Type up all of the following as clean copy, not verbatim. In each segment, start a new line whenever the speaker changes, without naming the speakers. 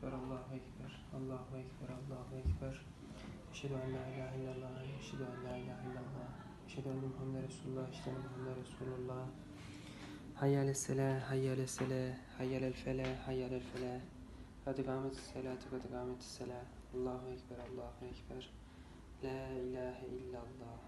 Ekber, Allahu Ekber, Allahu Ekber, Allahu Ekber. Eşhedü en la ilahe illallah, eşhedü en la ilahe illallah. Eşhedü enne Muhammed Resulullah, eşhedü enne Muhammed Resulullah. Hayy aleyhisselah, hayy aleyhisselah, hayy alel felah, hayy alel felah. Kad kâmetis selâtu, kad kâmetis selâh. Allahu Ekber, Allahu Ekber. La ilahe illallah.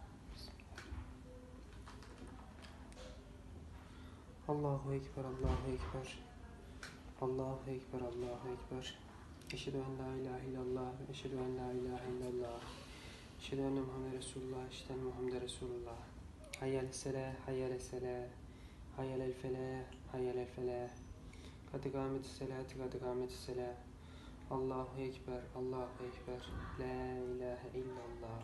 Allahu Ekber, Allahu Ekber. Allahu Ekber, Allahu Ekber. Eşhedü en la ilahe illallah, eşhedü en la ilahe illallah. Eşhedü enne Muhammed Resulullah, eşhedü enne Muhammed Resulullah. Hayy aleyhisselah, hayy aleyhisselah, hayy alel felah, hayy alel felah. Kad kâmetis selâtu, kad kâmetis selâh. Allahu Ekber, Allahu Ekber. La ilahe illallah.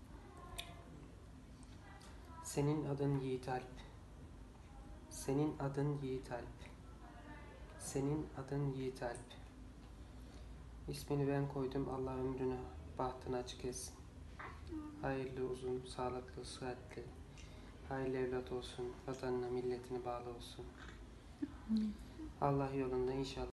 Senin adın Yiğit Alp. Senin adın Yiğit Alp. Senin adın Yiğit Alp. İsmini ben koydum, Allah ömrünü, bahtını açık etsin. Hayırlı, uzun, sağlıklı, sıhhatli, hayırlı evlat olsun, vatanına, milletine bağlı olsun. Allah yolunda inşallah.